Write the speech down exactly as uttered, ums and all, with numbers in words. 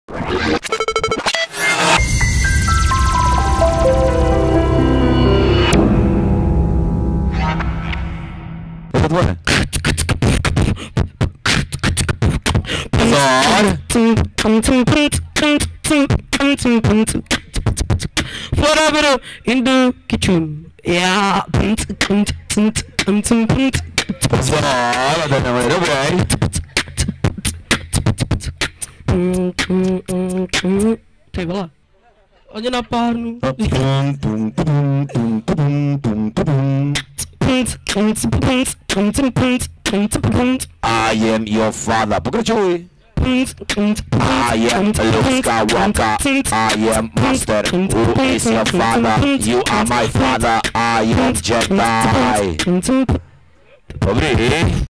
Dapat mana? Forever in the kitchen. Ya. Besar ada namanya boy. Sei lá. Olha na parno. I am your father. Bukan cuy. I am Luke Skywalker. I am Master. Who is your father? You are my father. I am Jedi. Pabrik.